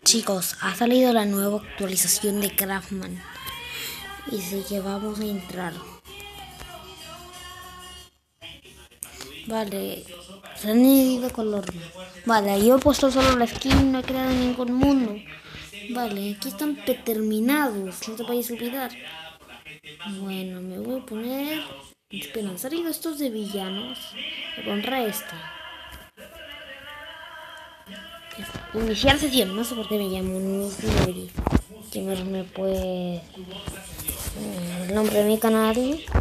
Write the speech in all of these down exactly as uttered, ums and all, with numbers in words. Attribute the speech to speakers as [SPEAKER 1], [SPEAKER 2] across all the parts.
[SPEAKER 1] Chicos, ha salido la nueva actualización de Craftman. Y sí que vamos a entrar. Vale, se han añadido color. Vale, yo he puesto solo la skin, no he creado ningún mundo. Vale, aquí están determinados, no te vayas a olvidar. Bueno, me voy a poner... Espera, han salido estos de villanos. Me pondré esta. Iniciar sesión, no sé por qué me llamo Nigiri. Que me, me puede... El nombre de mi canal.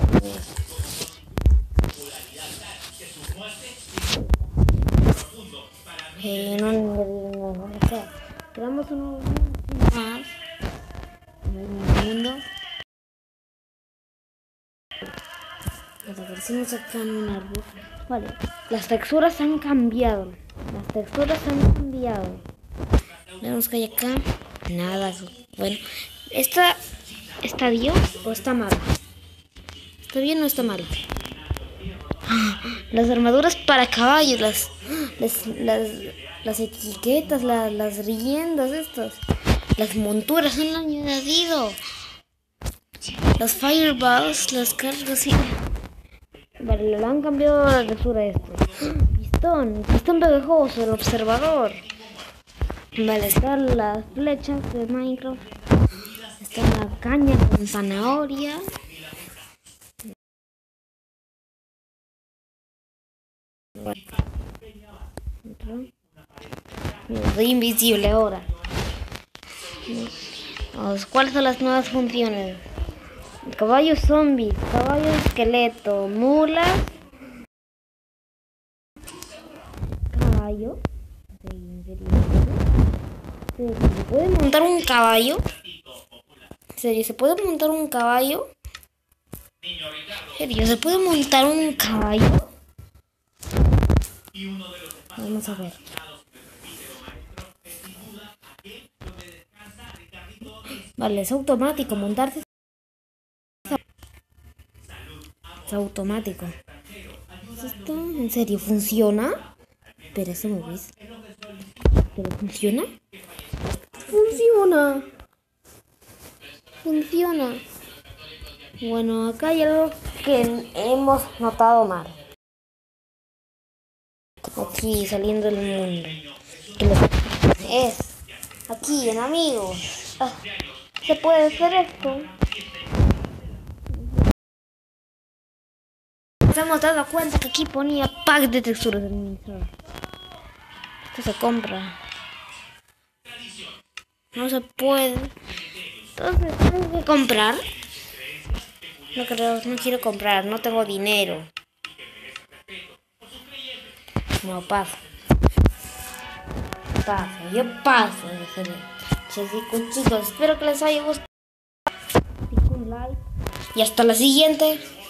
[SPEAKER 1] Eh, no, no, no, no, o sea, creamos uno más en el mundo. Aparecemos acá en un árbol. Vale, las texturas han cambiado. Las texturas han cambiado. Vemos que hay acá. Nada. Bueno, ¿esta está bien o está mal? ¿Está bien o está mal? Las armaduras para caballos, las, las, las, las etiquetas, las, las riendas estas, las monturas han añadido, los fireballs, las cargas y... Vale, le han cambiado la textura a esto. Pistón, pistón pegajoso, el observador. Vale, están las flechas de Minecraft. Está la caña con zanahoria. Soy invisible ahora. ¿Cuáles son las nuevas funciones? Caballo zombie, caballo esqueleto, mulas, caballo. ¿Se puede montar un caballo? ¿En serio? ¿Se puede montar un caballo? ¿En serio? ¿Se puede montar un caballo? Vamos a ver. Vale, es automático montarse. Es automático. ¿Esto en serio funciona? Pero eso me ves. ¿Pero funciona? Funciona. Funciona. Bueno, acá hay algo que hemos notado mal. Aquí saliendo del mundo. Es aquí en amigos. Ah, ¿se puede hacer esto? Nos hemos dado cuenta que aquí ponía pack de texturas del administrador. Esto se compra. No se puede. Entonces tengo que comprar. No creo, no quiero comprar, no tengo dinero. No, paso. Paso, yo paso. Chicos, chicos, espero que les haya gustado. Y hasta la siguiente.